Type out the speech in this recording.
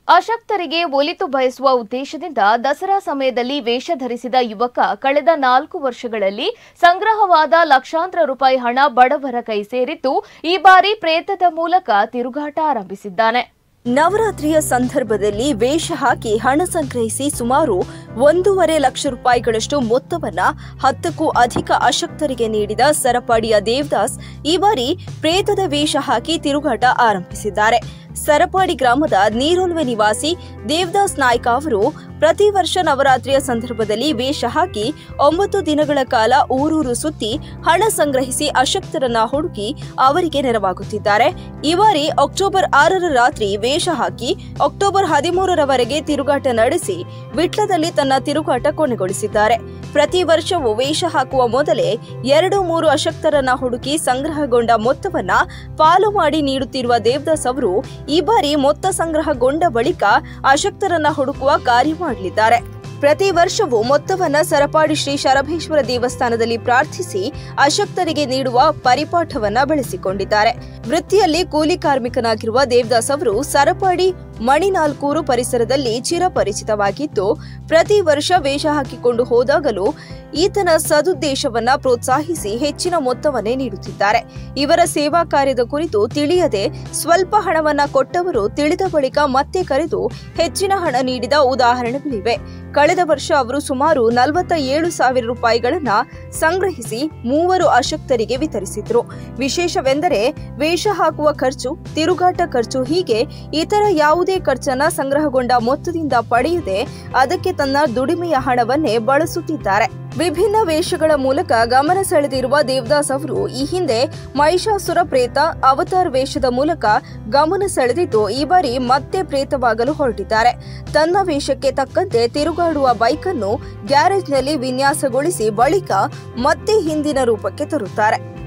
ಅಶಕ್ತರಿಗೆ ಒಲಿತು ಬಯಸುವ ಉದ್ದೇಶದಿಂದ ದಸರಾ ಸಮಯದಲ್ಲಿ ವೇಷ ಧರಿಸಿದ ಯುವಕ ಕಳೆದ 4 ವರ್ಷಗಳಲ್ಲಿ ಸಂಗ್ರಹವಾದ ಲಕ್ಷಾಂತರ ರೂಪಾಯಿ ಹಣ ಬಡವರ ಕೈ ಸೇರಿದ್ದು ಈ ಬಾರಿ ಪ್ರೇತದ ಮೂಲಕ ತಿರುಗಾಟ ಆರಂಭಿಸಿದ್ದಾನೆ. ನವರಾತ್ರಿಯ ಸಂದರ್ಭದಲ್ಲಿ ವೇಷ ಹಾಕಿ ಹಣ ಸಂಗ್ರಹಿಸಿ ಸುಮಾರು 1.5 ಲಕ್ಷ ರೂಪಾಯಿಗಳಷ್ಟು ಮೊತ್ತವನ್ನ 10ಕ್ಕೂ ಅಧಿಕ ಅಶಕ್ತರಿಗೆ ನೀಡಿದ ಸರಪಾಡಿಯ ದೇವದಾಸ್ ಈ ಬಾರಿ ಪ್ರೇತದ ವೇಷ ಹಾಕಿ ತಿರುಗಾಟ ಆರಂಭಿಸಿದ್ದಾರೆ. ಸರಪಾಡಿ ಗ್ರಾಮದ ನೀರೊಲ್ವೆ ನಿವಾಸಿ ದೇವದಾಸ್ ನಾಯ್ಕ ಅವರು ಪ್ರತಿ ವರ್ಷ ನವರಾತ್ರಿಯ ಸಂದರ್ಭದಲ್ಲಿ ವೇಷ ಹಾಕಿ 9 ದಿನಗಳ ಕಾಲ ಊರೂರು ಸುತ್ತಿ ಹಣ ಸಂಗ್ರಹಿಸಿ ಅಶಕ್ತರನ್ನ ಹುಡುಕಿ ಅವರಿಗೆ ನೆರವಾಗುತ್ತಿದ್ದಾರೆ. ಈ ಬಾರಿ ಅಕ್ಟೋಬರ್ 6ರ ರಾತ್ರಿ ವೇಷ ಹಾಕಿ ಅಕ್ಟೋಬರ್ 13ರವರೆಗೆ ತಿರುಗಾಟ ನಡೆಸಿ ವಿಟ್ಲದಲ್ಲಿ ತನ್ನ ತಿರುಗಾಟ ಕೊನೆಗೊಳಿಸಿದ್ದಾರೆ. ಪ್ರತಿ ವರ್ಷವೂ ವೇಷ ಹಾಕುವ ಮೊದಲೇ 2-3 ಅಶಕ್ತರನ್ನ ಹುಡುಕಿ ಸಂಗ್ರಹಗೊಂಡ ಮೊತ್ತವನ್ನ ಪಾಲು ಮಾಡಿ ನೀಡುತ್ತಿರುವ ದೇವದಾಸ್ ಅವರು ಈ ಬಾರಿ ಮೊತ್ತ ಸಂಗ್ರಹಗೊಂಡ ಬಳಿಕ ಅಶಕ್ತರನ್ನ ಹುಡುಕುವ ಕಾರ್ಯ ಮಾಡಲಿದ್ದಾರೆ. ಪ್ರತಿ ವರ್ಷವೂ ಮೊತ್ತವನ್ನ ಸರಪಾಡಿ ಶ್ರೀ ಶರಭೇಶ್ವರ ದೇವಸ್ಥಾನದಲ್ಲಿ ಪ್ರಾರ್ಥಿಸಿ ಅಶಕ್ತರಿಗೆ ನೀಡುವ ಪರಿಪಾಠವನ್ನ ಬೆಳೆಸಿಕೊಂಡಿದ್ದಾರೆ. ವೃತ್ತಿಯಲ್ಲಿ ಕೂಲಿ ಕಾರ್ಮಿಕನಾಗಿರುವ ದೇವದಾಸ್ ಅವರು ಸರಪಾಡಿ ಮಣಿನಾಲ್ಕೂರು ಪರಿಸರದಲ್ಲಿ ಚಿರಪರಿಚಿತವಾಗಿದ್ದು ಪ್ರತಿ ವರ್ಷ ವೇಷ ಹಾಕಿಕೊಂಡು ಹೋದಾಗಲೂ ಈತನ ಸದುದ್ದೇಶವನ್ನ ಪ್ರೋತ್ಸಾಹಿಸಿ ಹೆಚ್ಚಿನ ಮೊತ್ತವನ್ನೇ ನೀಡುತ್ತಿದ್ದಾರೆ. ಇವರ ಸೇವಾ ಕಾರ್ಯದ ಕುರಿತು ತಿಳಿಯದೆ ಸ್ವಲ್ಪ ಹಣವನ್ನ ಕೊಟ್ಟವರು ತಿಳಿದ ಬಳಿಕ ಮತ್ತೆ ಕರೆದು ಹೆಚ್ಚಿನ ಹಣ ನೀಡಿದ ಉದಾಹರಣೆಗಳಿವೆ. ಕಳೆದ ವರ್ಷ ಅವರು ಸುಮಾರು 47,000 ರೂಪಾಯಿಗಳನ್ನ ಸಂಗ್ರಹಿಸಿ 3 ಅಶಕ್ತರಿಗೆ ವಿತರಿಸಿದ್ರು. ವಿಶೇಷವೆಂದರೆ ವೇಷ ಹಾಕುವ ಖರ್ಚು, ತಿರುಗಾಟ ಖರ್ಚು ಹೀಗೆ ಇತರ ಯಾವುದೇ ಖರ್ಚನ್ನ ಸಂಗ್ರಹಗೊಂಡ ಮೊತ್ತದಿಂದ ಪಡೆಯದೆ ಅದಕ್ಕೆ ತನ್ನ ದುಡಿಮೆಯ ಹಣವನ್ನೇ ಬಳಸುತ್ತಿದ್ದಾರೆ. ವಿಭಿನ್ನ ವೇಷಗಳ ಮೂಲಕ ಗಮನ ಸೆಳೆದಿರುವ ದೇವದಾಸ್ ಅವರು ಈ ಹಿಂದೆ ಮಹಿಷಾಸುರ ಪ್ರೇತ ಅವತಾರ್ ವೇಷದ ಮೂಲಕ ಗಮನ ಸೆಳೆದಿದ್ದು ಈ ಬಾರಿ ಮತ್ತೆ ಪ್ರೇತವಾಗಲು ಹೊರಟಿದ್ದಾರೆ. ತನ್ನ ವೇಷಕ್ಕೆ ತಕ್ಕಂತೆ ತಿರುಗಾಡುವ ಬೈಕ್ ಅನ್ನು ಗ್ಯಾರೇಜ್ನಲ್ಲಿ ವಿನ್ಯಾಸಗೊಳಿಸಿ ಬಳಿಕ ಮತ್ತೆ ಹಿಂದಿನ ರೂಪಕ್ಕೆ ತರುತ್ತಾರೆ.